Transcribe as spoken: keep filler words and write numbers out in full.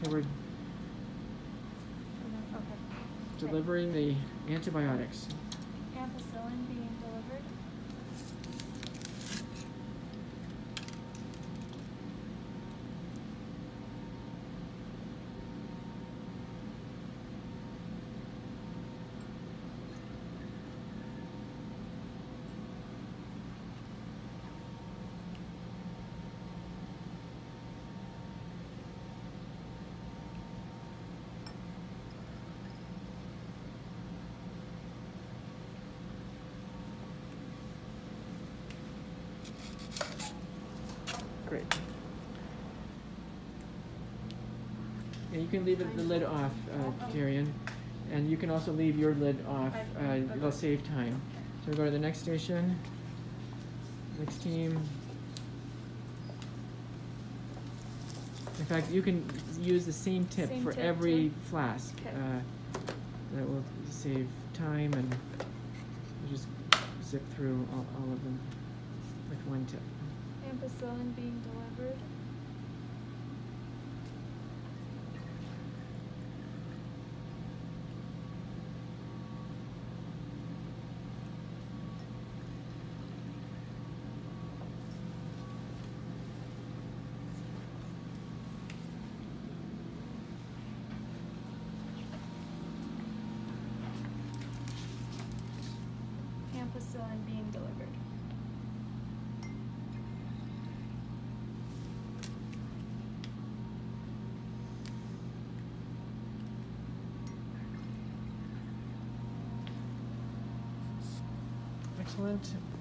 They were Okay. delivering the antibiotics. Ampicillin being delivered. Great. Yeah, you can leave it, the lid off, uh, Tyrion, and you can also leave your lid off. Uh, it'll save time. So we go to the next station. Next team. In fact, you can use the same tip Same for tip, every too? flask. Okay. Uh, that will save time, and you just zip through all, all of them with one tip. Ampicillin being delivered. Ampicillin being delivered. Excellent.